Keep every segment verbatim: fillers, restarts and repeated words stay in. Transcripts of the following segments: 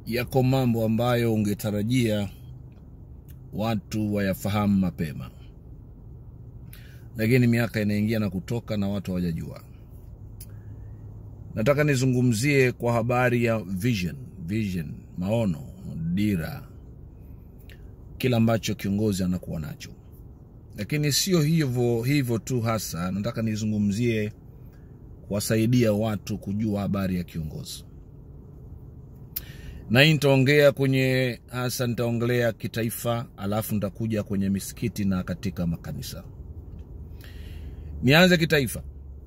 Yako mambo ambayo ungetarajia watu wayafahamu mapema, lakini miaka inaingia na kutoka na watu hawajajua. Nataka nizungumzie kwa habari ya vision, vision, maono, dira, kila ambacho kiongozi anakuwa nacho. Lakini sio hivyo hivyo tu hasa, nataka nizungumzie kuwasaidia watu kujua habari ya kiongozi. Na nitaongea kwenye hasa nitaongelea kitaifa, alafu nitakuja kwenye misikiti na katika makanisa. Nianze kitaifa.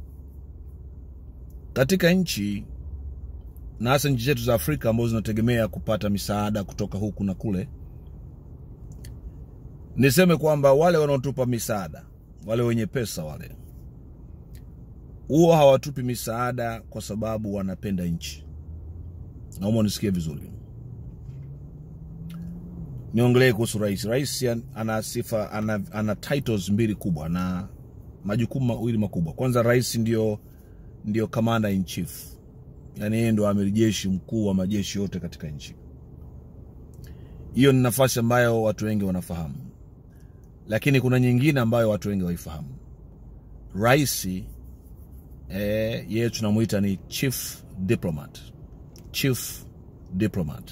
Katika nchi na hasa nchi zetu za Afrika ambazo zinategemea kupata misaada kutoka huku na kule, niseme kwamba wale wanaotupa misaada, wale wenye pesa wale, huwa hawatupi misaada kwa sababu wanapenda nchi. Naomba nisikie vizuri. Niongelee kuhusu Raisi. Raisi ana sifa, ana, ana titles mbili kubwa na majukumu mawili makubwa. Kwanza, Raisi ndio ndio commander in chief. Yaani yeye ndio amiri jeshi mkuu wa majeshi yote katika nchi. Hiyo ni nafasi ambayo watu wengi wanafahamu. Lakini kuna nyingine ambayo watu wengi hawaifahamu. Raisi eh yeye tunamuita ni chief diplomat. Chief diplomat.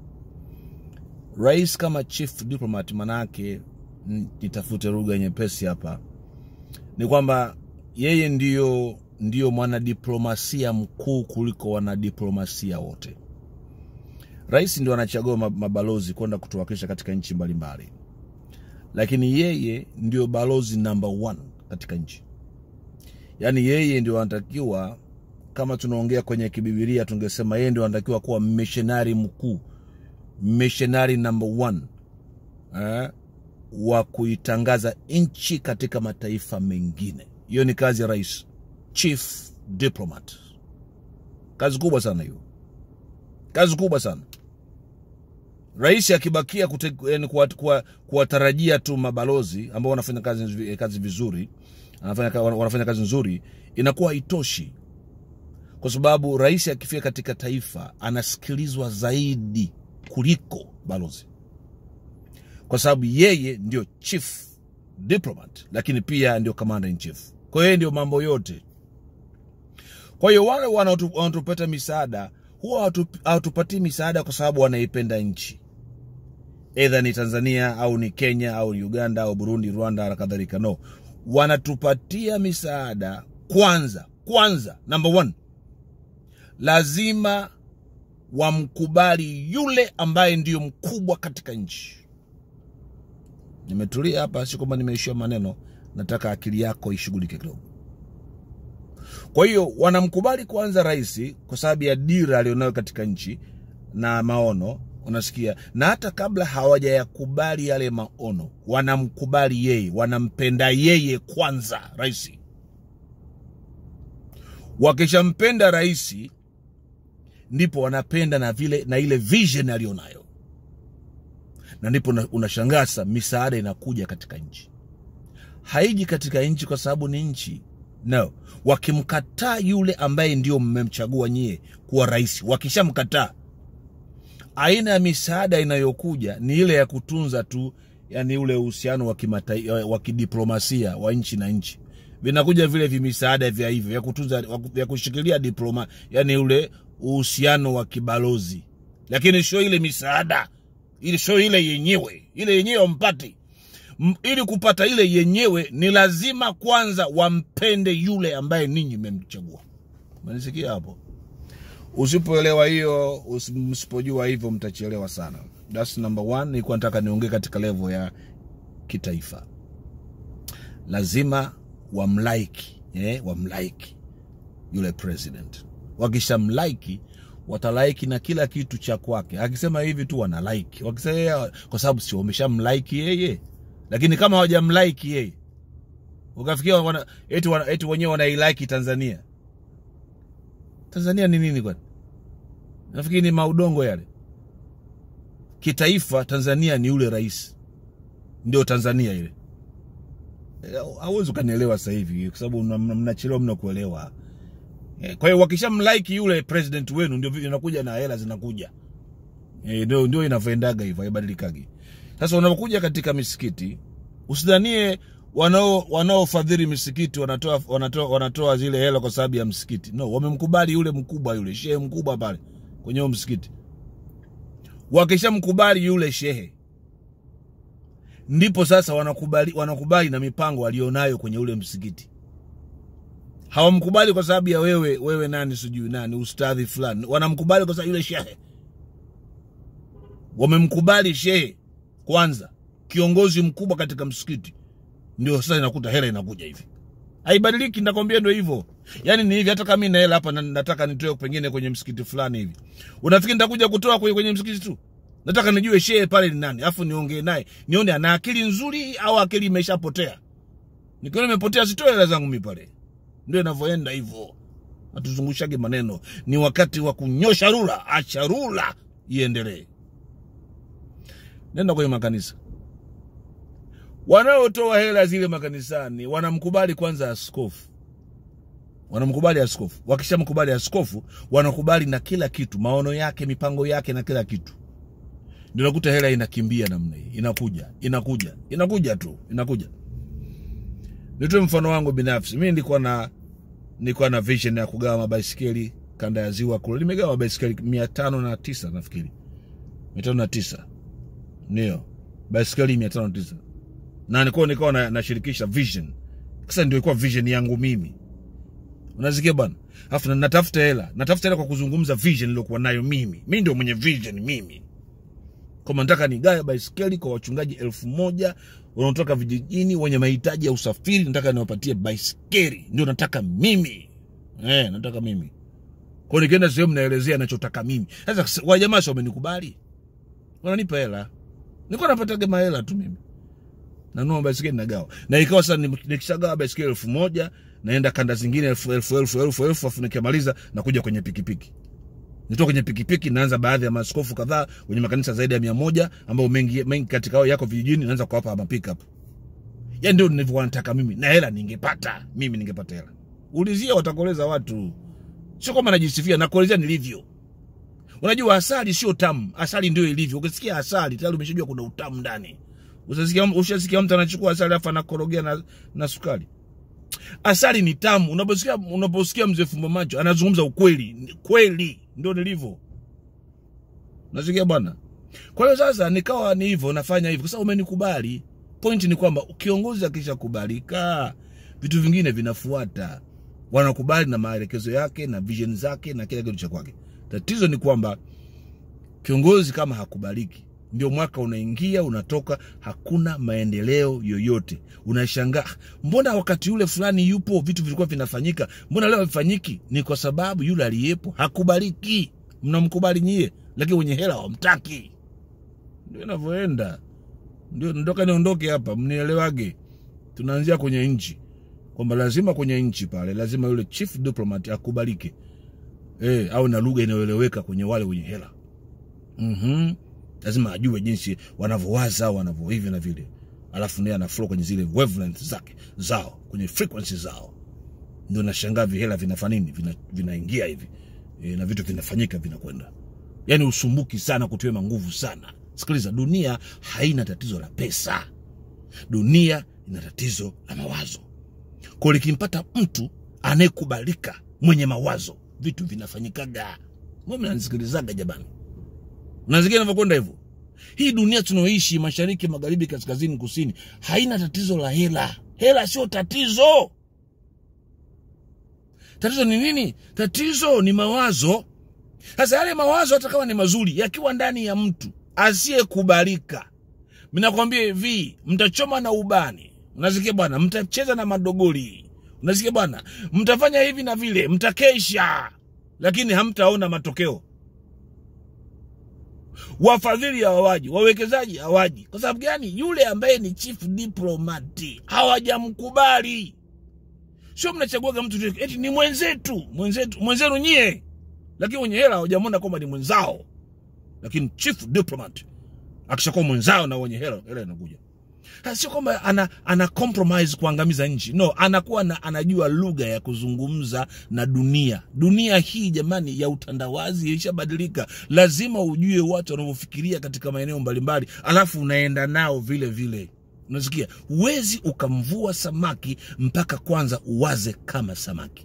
Rais kama chief diplomat, manake nitafute lugha nyepesi hapa, ni kwamba yeye ndio ndio mwanadiplomasia mkuu kuliko wanadiplomasia wote. Rais ndio anachagua mabalozi kwenda kutuwakilisha katika nchi mbalimbali. Lakini yeye ndio balozi number one katika nchi. Yaani yeye ndio anatakiwa, kama tunaongea kwenye kibibilia tungesema yeye ndio anatakiwa kuwa missionary mkuu, missionary number one eh, wa kuitangaza nchi katika mataifa mengine. Hiyo ni kazi ya rais, chief diplomat. Kazi kubwa sana hiyo. Kazi kubwa sana. Rais akibakia yani kuwatarajia tu mabalozi ambao wanafanya kazi kazi vizuri, wanafanya wanafanya kazi nzuri, inakuwa haitoshi. Kwa sababu rais akifika katika taifa anasikilizwa zaidi kuliko balozi. Kwa sababu yeye ndio chief diplomat, lakini pia ndio commander in chief. Kwa hiyo ndio mambo yote. Kwa hiyo wale wanatupata misaada huwa hawatupatii misaada kwa sababu wanaipenda nchi. Either ni Tanzania au ni Kenya au ni Uganda au Burundi, Rwanda na kadhalika. No. Wanatupatia misaada kwanza, kwanza number one, lazima wamkubali yule ambaye ndio mkubwa katika nchi. Nimetulia hapa, si kwamba nimeishia maneno, nataka akili yako ishughulike kidogo. Kwa hiyo wanamkubali kwanza rais kwa sababu ya dira alionayo katika nchi na maono, unasikia? Na hata kabla hawajayakubali yale maono, wanamkubali yeye, wanampenda yeye kwanza rais. Wakishampenda rais, ndipo wanapenda na vile na ile vision alionayo. Na ndipo unashangaza misaada inakuja katika nchi. Haiji katika nchi kwa sababu ni nchi. No. Wakimkataa yule ambaye ndio mmemchagua nyie kuwa rais, wakishamkataa, aina ya misaada inayokuja ni ile ya kutunza tu, yani ule uhusiano wa kimataifa wa kidiplomasia wa nchi na nchi. Vinakuja vile vimisaada vya hivyo vya kutunza, vya kushikilia diploma, yani ule uhusiano wa kibalozi. Lakini sio ile misaada, ile sio ile yenyewe. Ile yenyewe mpati. Ili kupata ile yenyewe ni lazima kwanza wampende yule ambaye ninyi mmemchagua. Mnasikia hapo? Usipoelewa hiyo, usipojua hivyo, mtachelewa sana. That's number one. Nilikuwa nataka niongee katika level ya kitaifa. Lazima wamlike, eh, wamlike yule president. Wakishamlike, watalike na kila kitu cha kwake. Akisema hivi tu wana like. Wakisema kwa sababu si wameshamlike yeye. Lakini kama hawajamlike yeye, ukafikia wana eti wana, eti wenyewe wanailike Tanzania. Tanzania ni nini kwani? Nafikiri ni maudongo yale. Kitaifa Tanzania ni ule rais. Ndio Tanzania ile. Hauwezi kanielewa sasa hivi kwa sababu mnachelewa mna kuelewa. Kwa hiyo wakishamlike yule president wenu ndio inakuja na hela zinakuja. Eh, ndio ndio inavyoendaga hivyo, haibadilikagi. Sasa unapokuja katika misikiti, usidhanie wanao wanaofadhili misikiti wanatoa wanatoa wanatoa zile hela kwa sababu ya msikiti. No, wamemkubali yule mkubwa, yule shehe mkubwa pale kwenye msikiti. Wakishamkubali yule shehe, ndipo sasa wanakubali wanakubali na mipango alionayo kwenye ule msikiti. Hawamkubali kwa sababu ya wewe wewe nani sijui nani ustadhi fulani. Wanamkubali kwa sababu yule shehe. Wamemkubali shehe kwanza, kiongozi mkubwa katika msikiti. Ndio sasa inakuta hela inakuja hivi. Haibadiliki, nakwambia ndio hivyo. Yaani ni hivi, hata kama mimi na hela hapa na nataka nitoe pengine kwenye msikiti fulani hivi. Unafikiri nitakuja kutoa kwenye, kwenye msikiti tu? Nataka nijue shehe pale ni nani, afu niongee naye, nione ana akili nzuri au akili imeshapotea. Nikiona imepotea sitoe hela zangu mimi pale. Ndio inavyoenda hivyo. Hatuzungushage maneno. Ni wakati wa kunyosha rula, acha rula iendelee. Nenda kwenye makanisa. Wanaotoa hela zile makanisani wanamkubali kwanza askofu. Wanamkubali askofu. Wakishamkubali askofu, wanakubali na kila kitu, maono yake, mipango yake na kila kitu. Ndio nakuta hela inakimbia namna hii, inakuja, inakuja, inakuja tu, inakuja. Nitoe mfano wangu binafsi. Mimi nilikuwa na nilikuwa na vision ya kugawa mabaisikeli kanda ya Ziwa kule. Nimegawa mabaisikeli mia tano na tisa nafikiri. mia tano na tisa. Ndio. Baisikeli mia tano na tisa. Na nilikuwa nilikuwa na nashirikisha vision. Sasa ndio ilikuwa vision yangu mimi. Unasikia bwana? Alafu na natafuta hela. Natafuta hela kwa kuzungumza vision niliyokuwa nayo mimi. Mimi ndio mwenye vision mimi. Kama nataka nigawe baisikeli kwa wachungaji elfu moja wanaotoka vijijini wenye mahitaji ya usafiri, nataka niwapatie baisikeli. Ndio nataka mimi. Eh, nataka mimi. Kwa nikienda sehemu naelezea ninachotaka mimi. Sasa wa jamaa sio wamenikubali. Wananipa hela. Nilikuwa napata kama hela tu mimi. Nanunua baisikeli nagawa. Na ikawa sasa nikishagawa baisikeli elfu moja, naenda kanda zingine elfu elfu elfu elfu elfu afu nikimaliza na kuja kwenye pikipiki. Nitoka kwenye pikipiki naanza baadhi ya maaskofu kadhaa wenye makanisa zaidi ya mia moja ambao mengi mengi katika hao yako vijijini, naanza kuwapa ma pick up. Yaani ndio nilivyokuwa nataka mimi, na hela ningepata, mimi ningepata hela. Ulizia watakoleza watu. Sio kama najisifia, nakuelezea nilivyo. Unajua asali sio tamu, asali ndio ilivyo. Ukisikia asali tayari umeshajua kuna utamu ndani. Usasikia ushasikia mtu anachukua asali afa anakorogea na, na sukari. Asali ni tamu. Unaposikia unaposikia mzee Fumbo Macho anazungumza ukweli, kweli ndio nilivyo. Nasikia bwana. Kwa hiyo sasa nikawa ni hivyo, nafanya hivyo kwa sababu umenikubali. Point ni kwamba kiongozi akisha kubalika, vitu vingine vinafuata. Wanakubali na maelekezo yake na vision zake na kila kitu cha kwake. Tatizo ni kwamba kiongozi kama hakubaliki, ndio mwaka unaingia unatoka, hakuna maendeleo yoyote. Unashangaa, mbona wakati yule fulani yupo vitu vilikuwa vinafanyika, mbona leo havifanyiki? Ni kwa sababu yule aliyepo hakubaliki. Mnamkubali nyie, lakini wenye hela hawamtaki. Ndio inavyoenda. Ndio ndoka niondoke hapa, mnielewage. Tunaanzia kwenye nchi. Kwamba lazima kwenye nchi pale, lazima yule chief diplomat akubalike. Eh, au na lugha inayoeleweka kwenye wale wenye hela. Mhm. Lazima ajue jinsi wanavyowaza, wanavyo hivi na vile. Alafu naye ana flow kwenye zile wavelengths zake zao, kwenye frequencies zao. Ndio nashangaa vihela vinafanya nini, vina vinaingia hivi. E, na vitu vinafanyika vinakwenda. Yaani usumbuki sana, kutoa nguvu sana. Sikiliza, dunia haina tatizo la pesa. Dunia ina tatizo la mawazo. Kwa likimpata mtu anayekubalika, mwenye mawazo, vitu vinafanyikaga. Mbona mnanisikilizaga jamani? Unasikia ninavyokwenda hivyo? Hii dunia tunaoishi, mashariki, magharibi, kaskazini, kusini, haina tatizo la hela. Hela sio tatizo. Tatizo ni nini? Tatizo ni mawazo. Sasa yale mawazo hata kama ni mazuri, yakiwa ndani ya mtu asiyekubalika, mimi nakwambia hivi, mtachoma na ubani. Unasikia bwana? Mtacheza na madogoli. Unasikia bwana? Mtafanya hivi na vile, mtakesha, lakini hamtaona matokeo. Wafadhili hawaji, wawekezaji hawaji. Kwa sababu gani? Yule ambaye ni chief diplomat hawajamkubali. Sio mnachagua mtu eti ni mwenzetu, mwenzetu, mwenzenu nyie. Lakini wenye hela hawajamwona kwamba ni mwenzao. Lakini chief diplomat akishakuwa mwenzao na wenye hela, hela inakuja. Sio kwamba ana, ana compromise kuangamiza nchi. No, anakuwa na, anajua lugha ya kuzungumza na dunia. Dunia hii jamani ya utandawazi ilishabadilika. Lazima ujue watu wanavyofikiria katika maeneo mbalimbali, alafu unaenda nao vile vile. Unasikia? Huwezi ukamvua samaki mpaka kwanza uwaze kama samaki.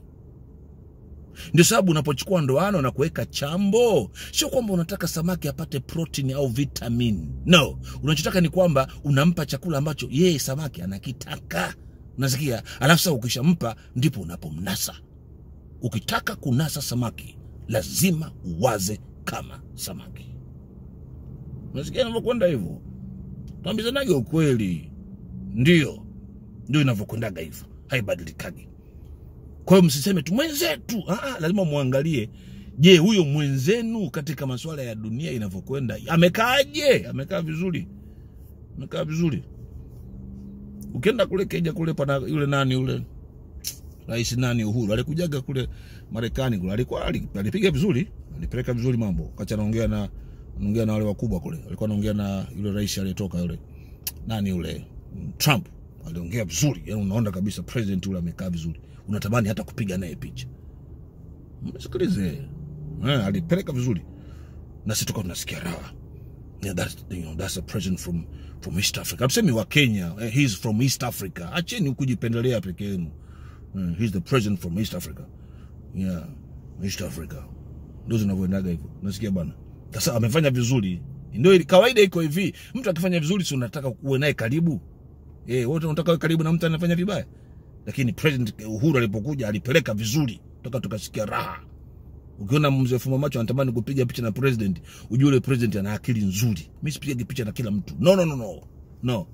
Ndio sababu unapochukua ndoano na kuweka chambo, sio kwamba unataka samaki apate protein au vitamin. No, unachotaka ni kwamba unampa chakula ambacho yeye samaki anakitaka. Unasikia? Alafu sasa ukishampa ndipo unapomnasa. Ukitaka kunasa samaki, lazima uwaze kama samaki. Unasikia inavyokwenda hivyo? Tuambizanaje ukweli. Ndio. Ndio inavyokwendaga hivyo. Haibadilikagi. Kwa hiyo msiseme tu mwenzetu. Ah, lazima muangalie, je, huyo mwenzenu katika masuala ya dunia inavyokwenda amekaaje? Amekaa vizuri? Amekaa vizuri? Ukienda kule Kenya kule pana yule nani yule Raisi nani Uhuru alikujaga kule Marekani kule, alikuwa alipiga vizuri, alipeleka vizuri mambo. Kacha anaongea na anaongea na wale wakubwa kule. Alikuwa anaongea na yule rais aliyetoka yule nani yule Trump, aliongea vizuri. Yaani unaona kabisa president yule amekaa vizuri. Unatamani hata kupiga naye picha. Msikilize. Eh, alipeleka vizuri. Na sisi tuko tunasikia raha. Yeah, that's, you know, that's a president from from East Africa. Amsemi wa Kenya, eh, he's from East Africa. Acheni kujipendelea peke yenu. Uh, he's the president from East Africa. Yeah, East Africa. Ndio zinavyoendaga hivyo. Unasikia bwana? Sasa amefanya vizuri. Ndio kawaida iko hivi. Mtu akifanya vizuri si unataka kuwe naye karibu. Eh, wote unataka kuwe karibu na mtu anafanya vibaya. Lakini president Uhuru alipokuja alipeleka vizuri. Toka tukasikia raha. Ukiona mzee Fuma Macho anatamani kupiga picha na president, ujue yule president ana akili nzuri. Mimi sipige picha na kila mtu. No no no no. No.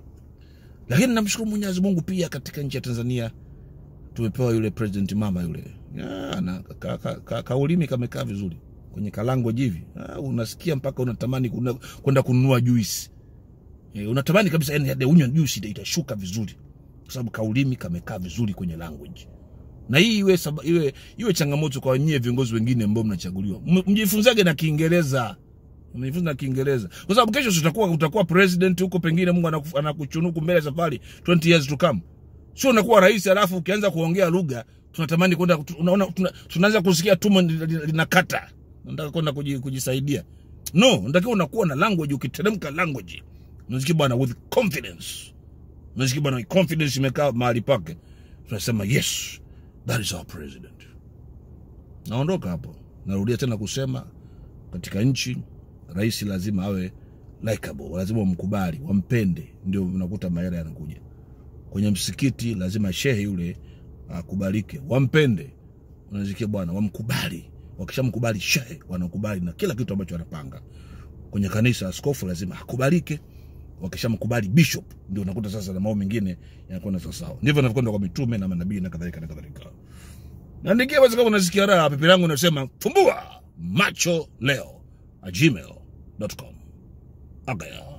Lakini namshukuru Mwenyezi Mungu pia katika nchi ya Tanzania tumepewa yule president mama yule. Ya, na ka, ka, ka, kaulimi kamekaa vizuri. Kwenye kalango jivi. Ah, unasikia mpaka unatamani kwenda kununua juice. E, unatamani kabisa yani unywe juice itashuka vizuri. Kwa sababu kaulimi kamekaa vizuri kwenye language. Na hii iwe iwe iwe changamoto kwa nyie viongozi wengine ambao mnachaguliwa. Mjifunzage na Kiingereza. Mjifunze na Kiingereza. Kwa sababu kesho utakuwa utakuwa president huko, pengine Mungu anakuchunuku mbele safari twenty years to come. Sio unakuwa rais alafu ukianza kuongea lugha tunatamani kwenda, unaona tunaanza kusikia tumo linakata. Unataka kwenda kujisaidia. No, unatakiwa unakuwa na language, ukiteremka language. Unasikia bwana with confidence. Unasikia bwana confidence imekaa mahali pake. Tunasema yes, that is our president. Naondoka hapo. Narudia tena kusema katika nchi rais lazima awe likable, lazima wamkubali, wampende, ndio unakuta mahera yanakuja. Kwenye msikiti lazima shehe yule akubalike, wampende. Unasikia bwana, wamkubali. Wakishamkubali shehe, wanakubali na kila kitu ambacho anapanga. Kwenye kanisa askofu lazima akubalike. Wakishamkubali bishop, ndio unakuta sasa na mambo mengine yanakwenda sawa sawa. Ndivyo navyokwenda kwa mitume na manabii na kadhalika na kadhalika. Na ndikia basi kama unasikia raha, pepe langu nasema fumbua macho leo at gmail dot com. Okay.